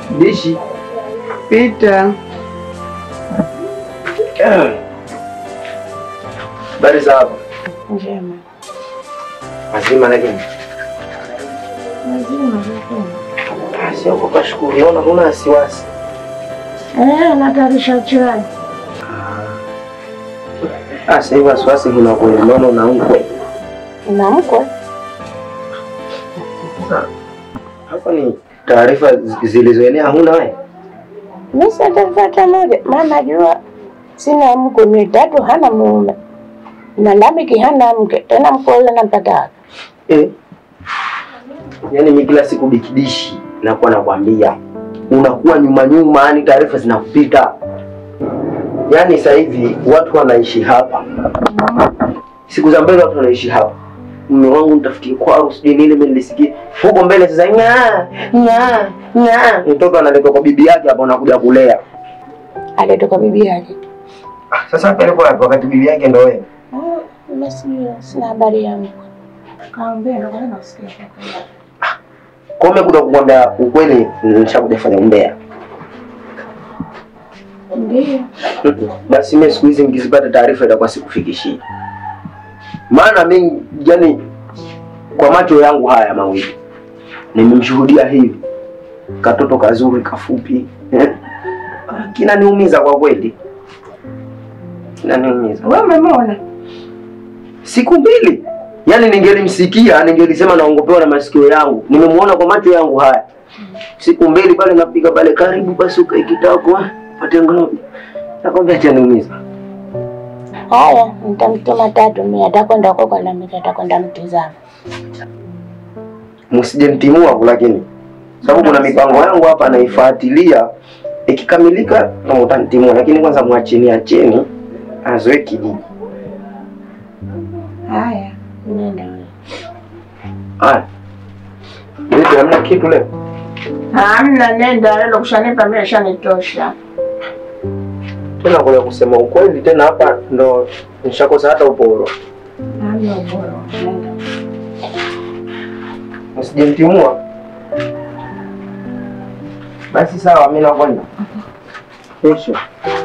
Dishi. Pita. Habari za hapa? Njema. Mazima lakini. Mazima lakini. Sio kwa kushukuru, naona huna wasiwasi. Natarisha chai. Sasa hivi wasiwasi kuna kwa naona una mkwe. Na mkwe? Hapa ni taarifa zilizoenea huna wewe? Mimi sina taarifa moja, maana najua sina mkwe mitatu hana mume. Na Lamiki hana mke, tena mkwe yule nampata. Yaani mimi kila siku bikidishi nakuwa nakwambia unakuwa nyuma yani taarifa zinakupita. Yaani sasa hivi watu wanaishi hapa. Siku za mbele watu wanaishi hapa. Mume wangu nitafikie kwao sije nini mimi nilisikia. Huko mbele sasa mtoto analetwa kwa bibi yake hapo anakuja kulea. Alitoka kwa bibi yake. Sasa alipo wakati bibi yake ndio wewe. Mimi sina habari yangu. Kaambia ndo kana nasikia kwa. Kome kuja kukwambia ukweli nishakuja fanya umbea. Ndio. Basi mimi siku hizi nikizipata taarifa itakuwa sikufikishii. Maana mimi yani kwa macho yangu haya mawili nimemshuhudia hivi katoto kazuri kafupi. Kinaniumiza kwa kweli. Kinaniumiza. Wewe umemwona? Siku mbili. Yaani ningelimsikia, ningelisema naongopewa na masikio yangu. Nimemuona kwa macho yangu haya. Siku mbili pale napiga pale karibu basi ukaikitako. Pate ngono. Nakwambia acha niumiza. Haya, nitamtuma tatu mimi atakwenda huko kwa Lamiki atakwenda mtizama. Msijenitimua lakini. Sababu kuna mipango yangu hapa naifuatilia. Ikikamilika na mtanitimua lakini kwanza acheni azoe kijiji. Haya, nenda wewe. Vipi hamna kitu leo? Hamna, nenda leo kushanipa mimi shanitosha. Tena kwa kusema ukweli tena hapa ndo nishakosa hata uporo. Hamna uporo, nenda. Msijenitimua. Basi sawa mimi nakwenda. Kesho.